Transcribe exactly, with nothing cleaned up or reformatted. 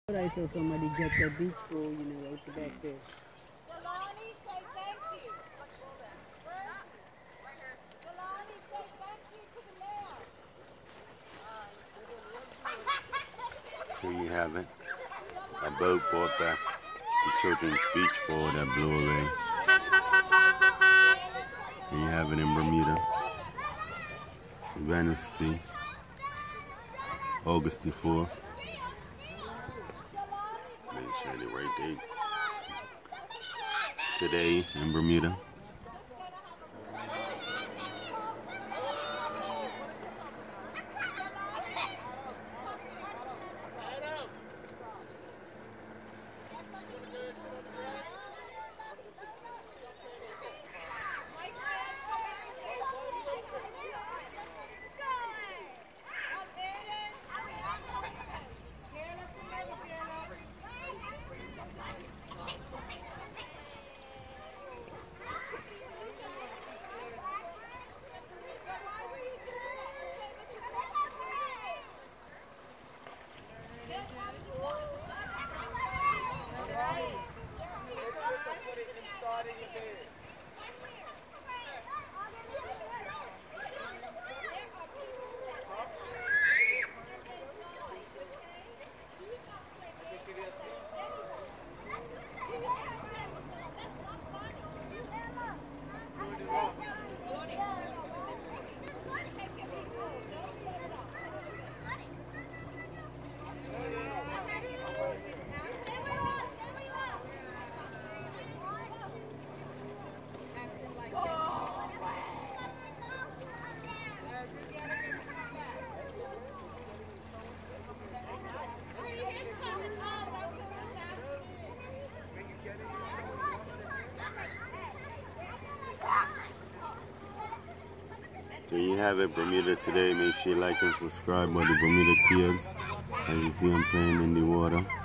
I saw somebody get the beach ball, you know, out the back there. Jelani, say thank you. Jelani, say thank you to the mayor. Here you have it. A boat brought back the children's beach ball that blew away. Here you have it in Bermuda. Wednesday, August the fourth. Make sure the right date. Today in Bermuda. There you have it, Bermuda today. Make sure you like and subscribe with the Bermuda kids. As you see them playing in the water.